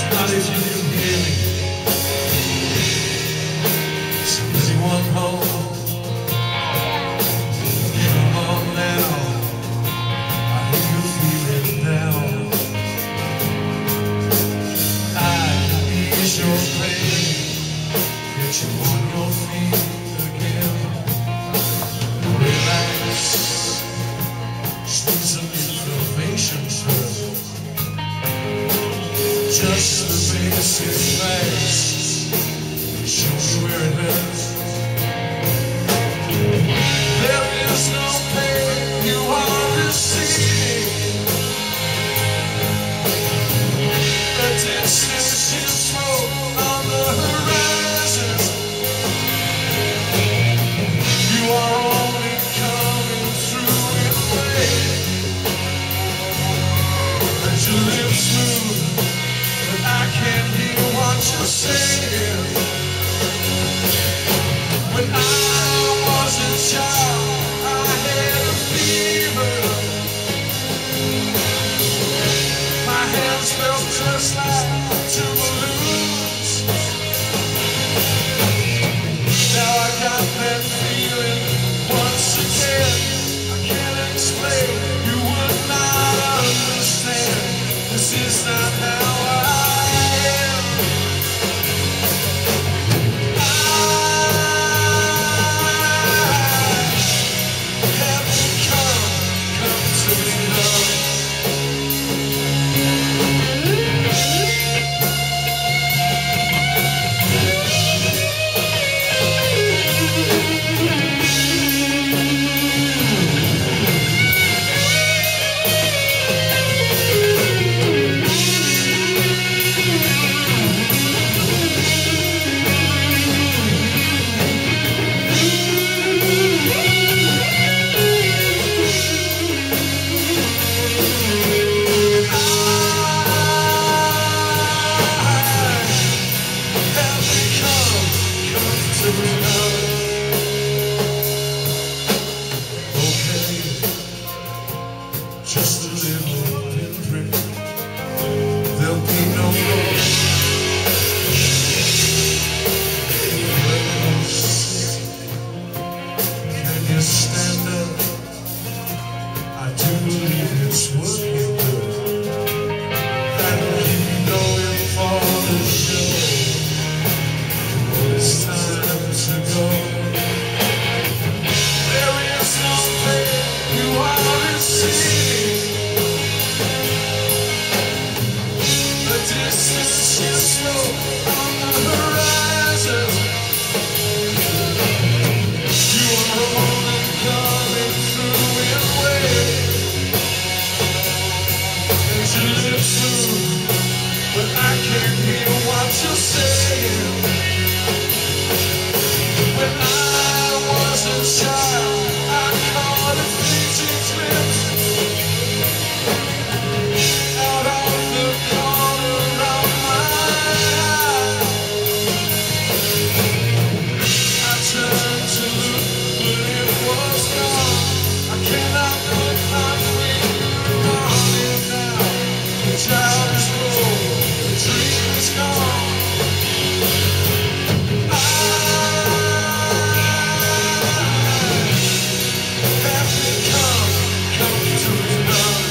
Not if you didn't hear me. So anyone home? Come on now. I hear you feeling down. I can ease your pain, get you on your feet again. Relax, just need some information first. Just the basic facts, show me where it hurts. There is no pain you are receiving. The distance you throw on the horizon. You are only coming through in waves. And your lips move, but I can't hear what you're saying. When I was a child, I had a fever. My hands felt just like two balloons. Now I got that feeling once again. I can't explain, you would not understand. This is not how I am. I haven't come to be loved. Just a little pinprick, there'll be no more. Can you stand up? I do believe it's working good. That'll keep you going for the show. It's time to go. There is no pain you are receiving. Distance you slow on the horizon. You are only coming through in waves. And your lips move, but I can't hear what you're saying. When I was a child, I caught a fleeting glimpse out of the corner of my eye. I turned to look, but it was gone. I cannot put my finger on it now. The child is grown, the dream is gone. I have become to be loved.